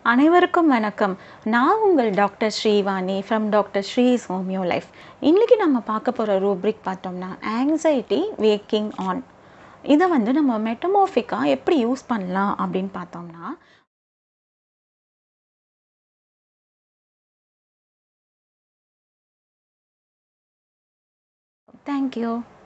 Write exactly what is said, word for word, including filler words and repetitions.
அனைவருக்கும் வணக்கம். நான் உங்கள் doctor Srivani from doctor Sri's homeo life. இன்றைக்கி நம்ம பார்க்க போகிற ரூப்ரிக் பார்த்தோம்னா ஆங்ஸைட்டி வேக்கிங் ஆன். இதை வந்து நம்ம மெட்டமார்ஃபிக்காக எப்படி யூஸ் பண்ணலாம் அப்படின்னு பார்த்தோம்னா, தேங்க்யூ.